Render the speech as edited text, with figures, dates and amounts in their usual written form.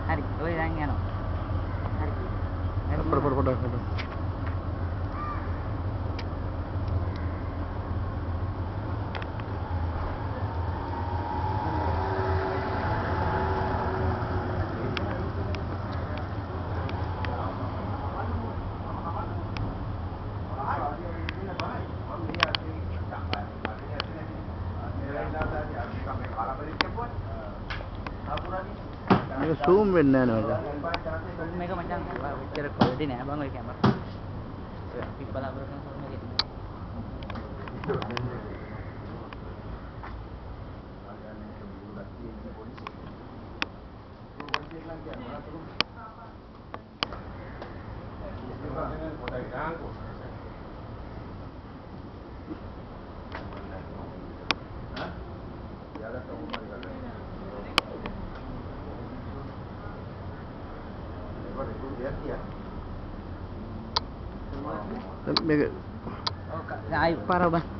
Hari, oi đang nghe nào. Hari. Foto. Zoom වෙන්නේ නැහැ නේද? මේක මචං ඔච්චර quality නෑ බං ඔය කැමරා. අපි බලාපොරොත්තු වෙන zoom එකේ. මේක ආයි පාරව බං